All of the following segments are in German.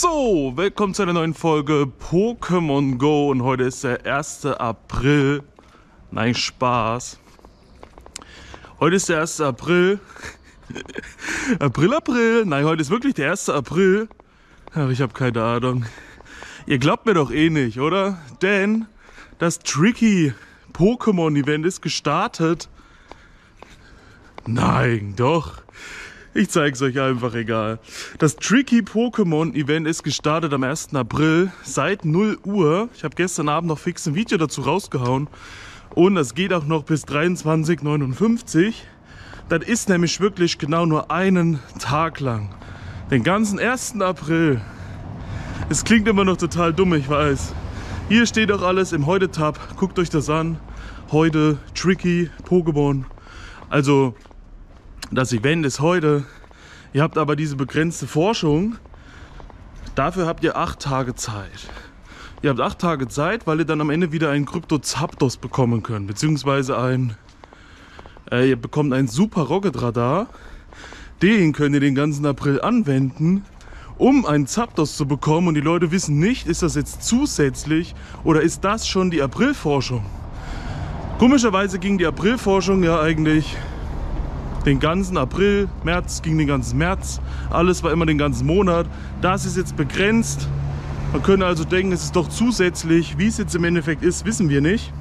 So, willkommen zu einer neuen Folge Pokémon Go und heute ist der 1. April. Nein, Spaß. Heute ist der 1. April. April. Nein, heute ist wirklich der 1. April. Ach, ich habe keine Ahnung. Ihr glaubt mir doch eh nicht, oder? Denn das Tricky Pokémon Event ist gestartet. Nein, doch. Ich zeig's euch einfach, egal. Das Tricky Pokémon Event ist gestartet am 1. April seit 0 Uhr. Ich habe gestern Abend noch fix ein Video dazu rausgehauen. Und das geht auch noch bis 23:59 Uhr. Das ist nämlich wirklich genau nur einen Tag lang. Den ganzen 1. April. Es klingt immer noch total dumm, ich weiß. Hier steht auch alles im Heute-Tab. Guckt euch das an. Heute Tricky Pokémon. Also das Event ist heute. Ihr habt aber diese begrenzte Forschung. Dafür habt ihr 8 Tage Zeit. Ihr habt 8 Tage Zeit, weil ihr dann am Ende wieder einen Krypto-Zapdos bekommen könnt. Beziehungsweise ihr bekommt ein Super Rocket Radar. Den könnt ihr den ganzen April anwenden, um einen Zapdos zu bekommen. Und die Leute wissen nicht, ist das jetzt zusätzlich oder ist das schon die Aprilforschung? Komischerweise ging die Aprilforschung ja eigentlich den ganzen April, März ging den ganzen März, alles war immer den ganzen Monat. Das ist jetzt begrenzt. Man könnte also denken, es ist doch zusätzlich. Wie es jetzt im Endeffekt ist, wissen wir nicht.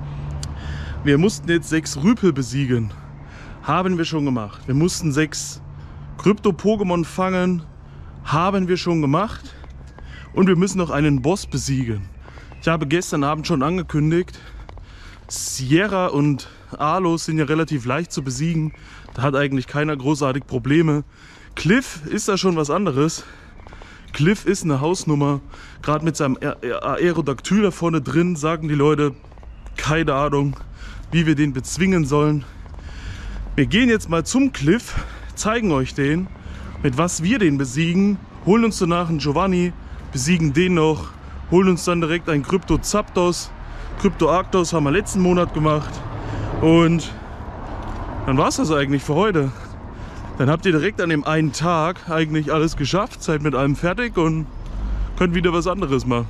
Wir mussten jetzt 6 Rüpel besiegen. Haben wir schon gemacht. Wir mussten 6 Krypto-Pokémon fangen. Haben wir schon gemacht. Und wir müssen noch einen Boss besiegen. Ich habe gestern Abend schon angekündigt, Sierra und Alos sind ja relativ leicht zu besiegen. Da hat eigentlich keiner großartig Probleme. Cliff ist da schon was anderes. Cliff ist eine Hausnummer. Gerade mit seinem Aerodactyl da vorne drin sagen die Leute, keine Ahnung, wie wir den bezwingen sollen. Wir gehen jetzt mal zum Cliff, zeigen euch den, mit was wir den besiegen, holen uns danach einen Giovanni, besiegen den noch, holen uns dann direkt einen Krypto-Zapdos. Krypto-Arctos haben wir letzten Monat gemacht. Und dann war es das eigentlich für heute. Dann habt ihr direkt an dem einen Tag eigentlich alles geschafft, seid mit allem fertig und könnt wieder was anderes machen.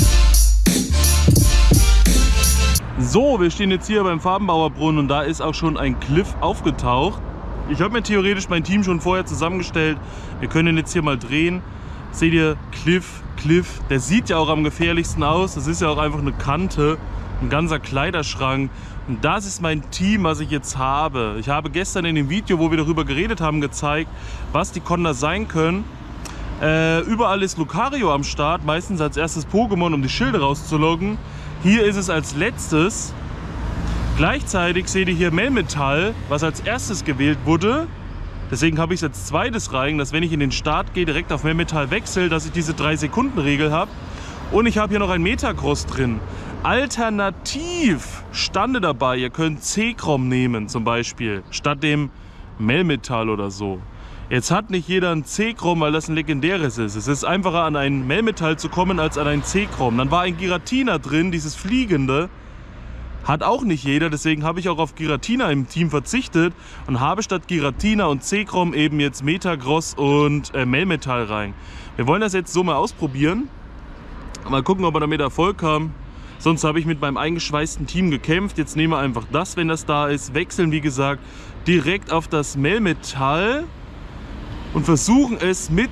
So, wir stehen jetzt hier beim Farbenbauerbrunnen und da ist auch schon ein Cliff aufgetaucht. Ich habe mir theoretisch mein Team schon vorher zusammengestellt. Wir können ihn jetzt hier mal drehen. Seht ihr, Cliff, der sieht ja auch am gefährlichsten aus. Das ist ja auch einfach eine Kante, ein ganzer Kleiderschrank. Und das ist mein Team, was ich jetzt habe. Ich habe gestern in dem Video, wo wir darüber geredet haben, gezeigt, was die Konter sein können. Überall ist Lucario am Start, meistens als erstes Pokémon, um die Schilde rauszuloggen. Hier ist es als letztes. Gleichzeitig seht ihr hier Melmetal, was als erstes gewählt wurde. Deswegen habe ich es als zweites rein, dass wenn ich in den Start gehe, direkt auf Melmetal wechsle, dass ich diese 3-Sekunden-Regel habe. Und ich habe hier noch ein Metagross drin. Alternativ stande dabei, ihr könnt C-Chrom nehmen zum Beispiel, statt dem Melmetal oder so. Jetzt hat nicht jeder ein C-Chrom, weil das ein legendäres ist. Es ist einfacher an ein Melmetal zu kommen als an ein C-Chrom. Dann war ein Giratina drin, dieses fliegende. Hat auch nicht jeder, deswegen habe ich auch auf Giratina im Team verzichtet und habe statt Giratina und C-Chrom eben jetzt Metagross und Melmetal rein. Wir wollen das jetzt so mal ausprobieren. Mal gucken, ob wir damit Erfolg haben. Sonst habe ich mit meinem eingeschweißten Team gekämpft. Jetzt nehmen wir einfach das, wenn das da ist. Wechseln, wie gesagt, direkt auf das Melmetal. Und versuchen es mit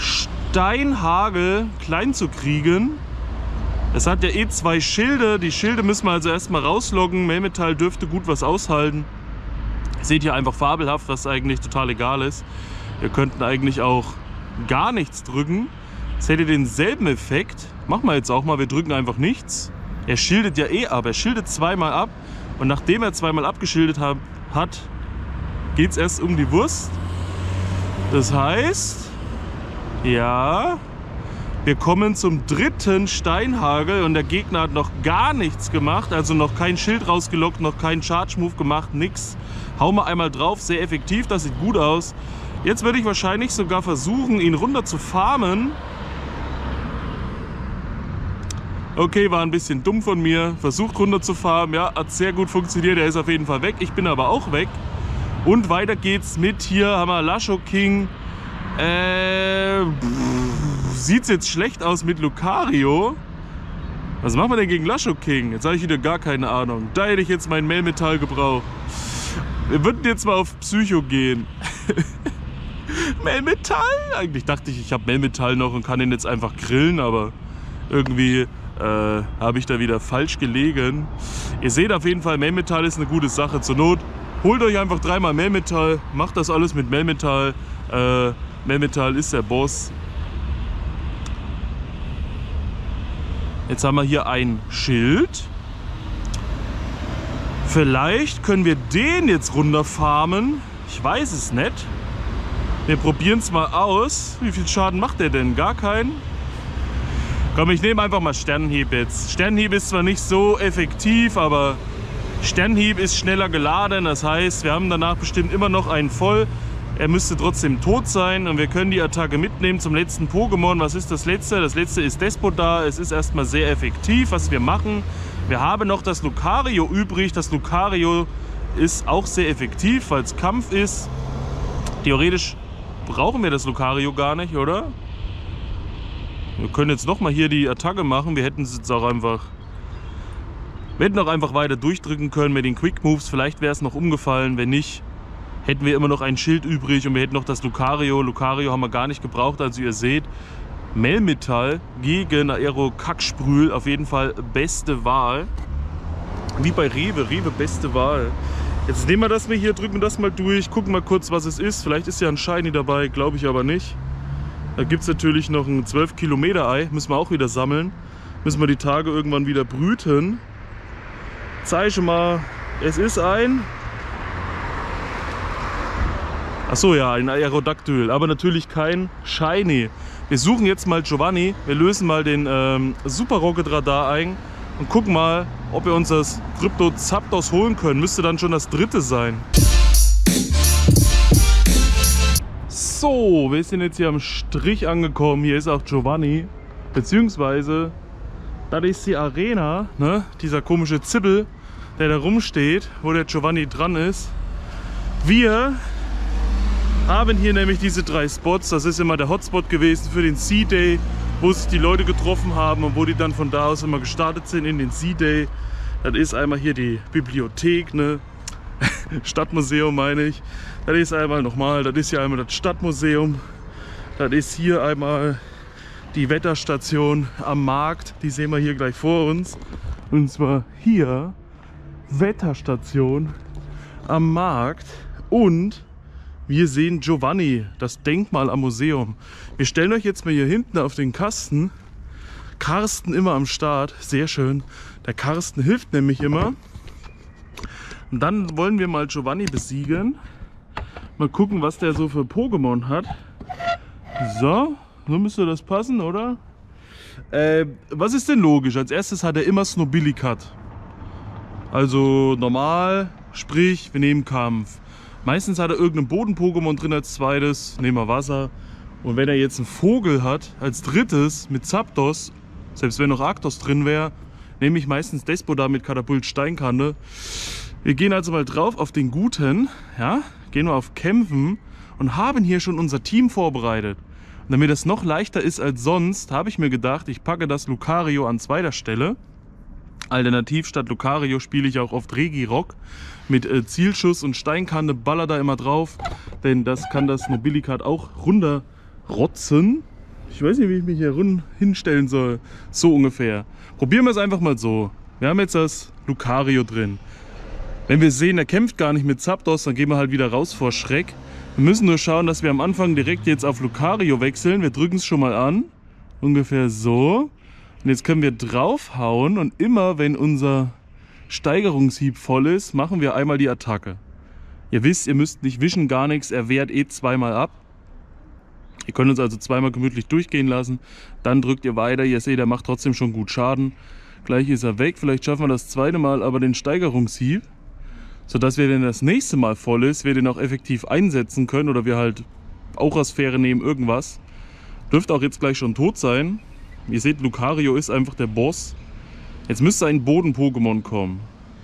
Steinhagel klein zu kriegen. Es hat ja eh 2 Schilde. Die Schilde müssen wir also erstmal rausloggen. Melmetal dürfte gut was aushalten. Seht ihr einfach fabelhaft, was eigentlich total egal ist. Wir könnten eigentlich auch gar nichts drücken. Jetzt hätte denselben Effekt. Machen wir jetzt auch mal, wir drücken einfach nichts. Er schildet ja eh ab, er schildet zweimal ab. Und nachdem er zweimal abgeschildet hat, geht es erst um die Wurst. Das heißt, ja, wir kommen zum 3. Steinhagel und der Gegner hat noch gar nichts gemacht. Also noch kein Schild rausgelockt, noch keinen Charge-Move gemacht, nix. Hauen wir einmal drauf, sehr effektiv, das sieht gut aus. Jetzt würde ich wahrscheinlich sogar versuchen, ihn runter zu farmen. Okay, war ein bisschen dumm von mir. Versucht runter zu farmen. Ja, hat sehr gut funktioniert. Er ist auf jeden Fall weg. Ich bin aber auch weg. Und weiter geht's mit hier haben wir Lasho King. sieht's jetzt schlecht aus mit Lucario. Was machen wir denn gegen Lashoking? Jetzt habe ich wieder gar keine Ahnung. Da hätte ich jetzt mein Melmetal gebraucht. Wir würden jetzt mal auf Psycho gehen. Melmetal? Eigentlich dachte ich habe Melmetal noch und kann ihn jetzt einfach grillen, aber irgendwie habe ich da wieder falsch gelegen. Ihr seht auf jeden Fall, Melmetal ist eine gute Sache. Zur Not holt euch einfach 3-mal Melmetal, macht das alles mit Melmetal. Melmetal ist der Boss. Jetzt haben wir hier ein Schild. Vielleicht können wir den jetzt runterfarmen. Ich weiß es nicht. Wir probieren es mal aus. Wie viel Schaden macht der denn? Gar keinen? Komm, ich nehme einfach mal Sternenhieb jetzt. Sternenhieb ist zwar nicht so effektiv, aber Sternenhieb ist schneller geladen. Das heißt, wir haben danach bestimmt immer noch einen voll. Er müsste trotzdem tot sein und wir können die Attacke mitnehmen zum letzten Pokémon. Was ist das letzte? Das letzte ist Despota. Es ist erstmal sehr effektiv, was wir machen. Wir haben noch das Lucario übrig. Das Lucario ist auch sehr effektiv, weil es Kampf ist. Theoretisch brauchen wir das Lucario gar nicht, oder? Wir können jetzt nochmal hier die Attacke machen. Wir hätten es jetzt auch einfach... Wir hätten auch einfach weiter durchdrücken können mit den Quick Moves. Vielleicht wäre es noch umgefallen. Wenn nicht, hätten wir immer noch ein Schild übrig und wir hätten noch das Lucario. Lucario haben wir gar nicht gebraucht. Also ihr seht, Melmetal gegen Aero Kacksprühl. Auf jeden Fall beste Wahl. Wie bei Rewe. Rewe beste Wahl. Jetzt nehmen wir das mal hier, drücken das mal durch. Gucken mal kurz, was es ist. Vielleicht ist ja ein Shiny dabei. Glaube ich aber nicht. Da gibt es natürlich noch ein 12-Kilometer-Ei. Müssen wir auch wieder sammeln. Müssen wir die Tage irgendwann wieder brüten. Zeige mal, es ist ein... Achso, ja, ein Aerodactyl. Aber natürlich kein Shiny. Wir suchen jetzt mal Giovanni. Wir lösen mal den Super Rocket Radar ein. Und gucken mal, ob wir uns das Krypto Zapdos holen können. Müsste dann schon das dritte sein. So, wir sind jetzt hier am Strich angekommen. Hier ist auch Giovanni. Beziehungsweise, das ist die Arena, ne? Dieser komische Zippel, der da rumsteht, wo der Giovanni dran ist. Wir haben hier nämlich diese 3 Spots. Das ist immer der Hotspot gewesen für den Sea Day, wo sich die Leute getroffen haben und wo die dann von da aus immer gestartet sind in den Sea Day. Das ist einmal hier die Bibliothek, ne? Stadtmuseum meine ich. Das ist einmal nochmal, das ist hier einmal das Stadtmuseum. Das ist hier einmal die Wetterstation am Markt. Die sehen wir hier gleich vor uns. Und zwar hier Wetterstation am Markt. Und wir sehen Giovanni, das Denkmal am Museum. Wir stellen euch jetzt mal hier hinten auf den Kasten. Carsten immer am Start, sehr schön. Der Carsten hilft nämlich immer. Und dann wollen wir mal Giovanni besiegen. Mal gucken, was der so für Pokémon hat. So müsste das passen, oder? Was ist denn logisch? Als erstes hat er immer Snobilikat. Also normal, sprich, wir nehmen Kampf. Meistens hat er irgendein Boden-Pokémon drin als zweites, nehmen wir Wasser. Und wenn er jetzt einen Vogel hat, als drittes mit Zapdos, selbst wenn noch Arctos drin wäre, nehme ich meistens Despota mit Katapult Steinkante. Wir gehen also mal drauf auf den Guten, ja, gehen wir auf Kämpfen und haben hier schon unser Team vorbereitet. Und damit das noch leichter ist als sonst, habe ich mir gedacht, ich packe das Lucario an zweiter Stelle. Alternativ statt Lucario spiele ich auch oft Regirock mit Zielschuss und Steinkante, baller da immer drauf, denn das kann das Nobilikat auch runterrotzen. Ich weiß nicht, wie ich mich hier hinstellen soll, so ungefähr. Probieren wir es einfach mal so. Wir haben jetzt das Lucario drin. Wenn wir sehen, er kämpft gar nicht mit Zapdos, dann gehen wir halt wieder raus vor Schreck. Wir müssen nur schauen, dass wir am Anfang direkt jetzt auf Lucario wechseln. Wir drücken es schon mal an, ungefähr so. Und jetzt können wir draufhauen und immer, wenn unser Steigerungshieb voll ist, machen wir einmal die Attacke. Ihr wisst, ihr müsst nicht wischen, gar nichts, er wehrt eh zweimal ab. Ihr könnt uns also zweimal gemütlich durchgehen lassen, dann drückt ihr weiter, ihr seht, er macht trotzdem schon gut Schaden. Gleich ist er weg, vielleicht schaffen wir das zweite Mal aber den Steigerungshieb, sodass wir, wenn das nächste Mal voll ist, wir den auch effektiv einsetzen können oder wir halt Aurasphäre nehmen, irgendwas. Dürfte auch jetzt gleich schon tot sein. Ihr seht, Lucario ist einfach der Boss. Jetzt müsste ein Boden-Pokémon kommen.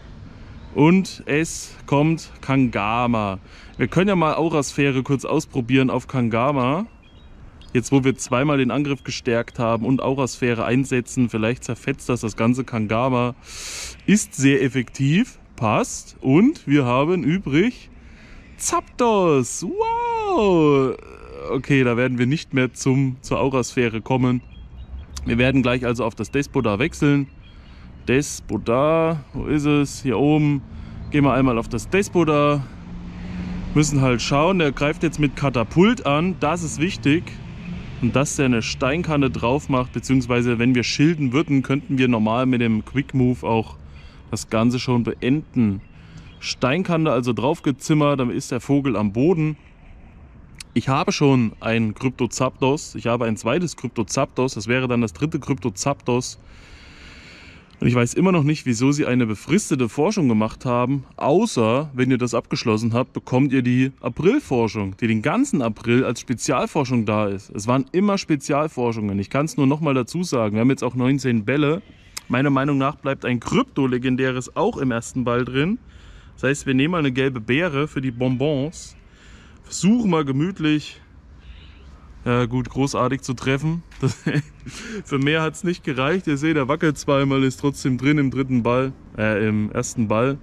Und es kommt Kangama. Wir können ja mal Aurasphäre kurz ausprobieren auf Kangama. Jetzt, wo wir zweimal den Angriff gestärkt haben und Aurasphäre einsetzen, vielleicht zerfetzt das ganze Kangama. Ist sehr effektiv, passt. Und wir haben übrig Zapdos. Wow! Okay, da werden wir nicht mehr zur Aurasphäre kommen. Wir werden gleich also auf das Despodar wechseln. Despodar, wo ist es? Hier oben. Gehen wir einmal auf das Despodar. Müssen halt schauen, der greift jetzt mit Katapult an. Das ist wichtig. Und dass der eine Steinkanne drauf macht, beziehungsweise wenn wir schilden würden, könnten wir normal mit dem Quick Move auch das Ganze schon beenden. Steinkanne also draufgezimmert, dann ist der Vogel am Boden. Ich habe schon ein Krypto-Zapdos, ich habe ein zweites Krypto-Zapdos, das wäre dann das dritte Krypto-Zapdos. Und ich weiß immer noch nicht, wieso sie eine befristete Forschung gemacht haben, außer, wenn ihr das abgeschlossen habt, bekommt ihr die April-Forschung, die den ganzen April als Spezialforschung da ist. Es waren immer Spezialforschungen, ich kann es nur nochmal dazu sagen, wir haben jetzt auch 19 Bälle. Meiner Meinung nach bleibt ein Krypto-Legendäres auch im ersten Ball drin. Das heißt, wir nehmen mal eine gelbe Beere für die Bonbons, versuchen mal gemütlich, ja gut, großartig zu treffen. Für mehr hat es nicht gereicht. Ihr seht, er wackelt zweimal, ist trotzdem drin im ersten Ball.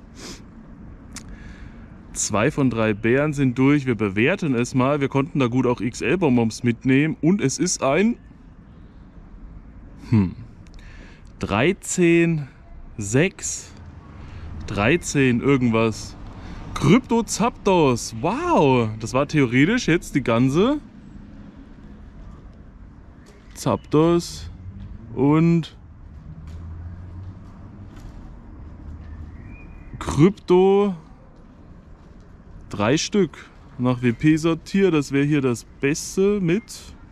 2 von 3 Beeren sind durch. Wir bewerten es mal. Wir konnten da gut auch XL-Bonbons mitnehmen. Und es ist ein 13, 6, 13 irgendwas. Krypto-Zapdos. Wow, das war theoretisch jetzt die ganze Zapdos und Krypto 3 Stück nach WP sortiert. Das wäre hier das Beste mit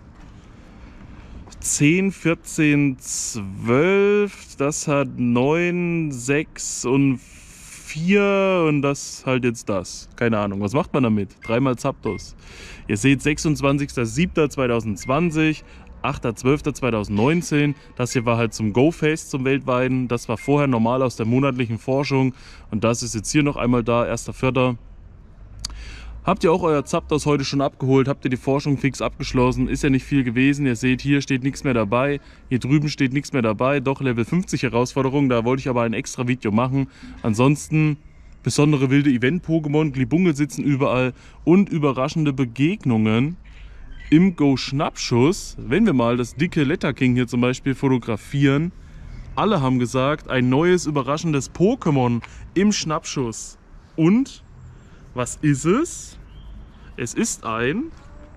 10, 14, 12. Das hat 9, 6 und 4 und das halt jetzt das. Keine Ahnung, was macht man damit? 3 mal Zapdos. Ihr seht 26.07.2020. 8.12.2019, das hier war halt zum Go-Fest, zum weltweiten, das war vorher normal aus der monatlichen Forschung und das ist jetzt hier noch einmal da, 1.4. Habt ihr auch euer Zapdos heute schon abgeholt, habt ihr die Forschung fix abgeschlossen, ist ja nicht viel gewesen, ihr seht, hier steht nichts mehr dabei, hier drüben steht nichts mehr dabei, doch Level 50 Herausforderung, da wollte ich aber ein extra Video machen, ansonsten besondere wilde Event-Pokémon, Glibungel sitzen überall und überraschende Begegnungen. Im Go-Schnappschuss, wenn wir mal das dicke Letterking hier zum Beispiel fotografieren, alle haben gesagt, ein neues überraschendes Pokémon im Schnappschuss. Und was ist es? Es ist ein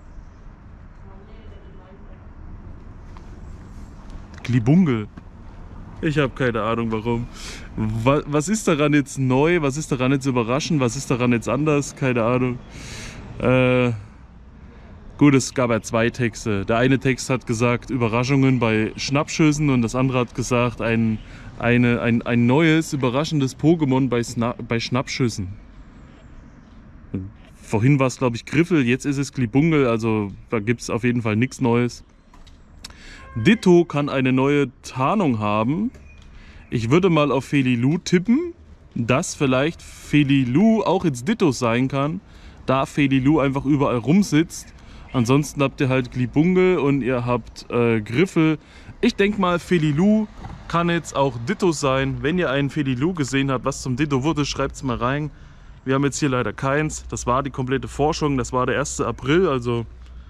Glibungel. Ich habe keine Ahnung warum. Was ist daran jetzt neu? Was ist daran jetzt überraschend? Was ist daran jetzt anders? Keine Ahnung. Gut, es gab ja 2 Texte. Der eine Text hat gesagt Überraschungen bei Schnappschüssen und das andere hat gesagt ein neues, überraschendes Pokémon bei Schnappschüssen. Und vorhin war es glaube ich Griffel, jetzt ist es Glibungel, also da gibt es auf jeden Fall nichts Neues. Ditto kann eine neue Tarnung haben. Ich würde mal auf Felilu tippen, dass vielleicht Felilu auch jetzt Ditto sein kann, da Felilu einfach überall rumsitzt. Ansonsten habt ihr halt Glibungel und ihr habt Griffel. Ich denke mal, Felilu kann jetzt auch Ditto sein. Wenn ihr einen Felilu gesehen habt, was zum Ditto wurde, schreibt es mal rein. Wir haben jetzt hier leider keins. Das war die komplette Forschung. Das war der 1. April, also...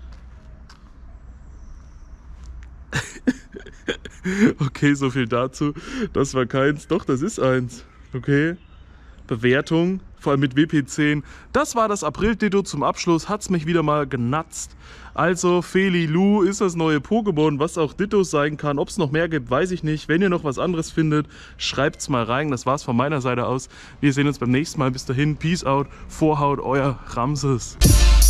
Okay, so viel dazu. Das war keins. Doch, das ist eins. Okay. Bewertung, vor allem mit WP10. Das war das April-Ditto zum Abschluss. Hat es mich wieder mal genatzt. Also Felilu ist das neue Pokémon, was auch Dittos sein kann. Ob es noch mehr gibt, weiß ich nicht. Wenn ihr noch was anderes findet, schreibt es mal rein. Das war's von meiner Seite aus. Wir sehen uns beim nächsten Mal. Bis dahin, Peace out, Vorhaut, euer Ramses.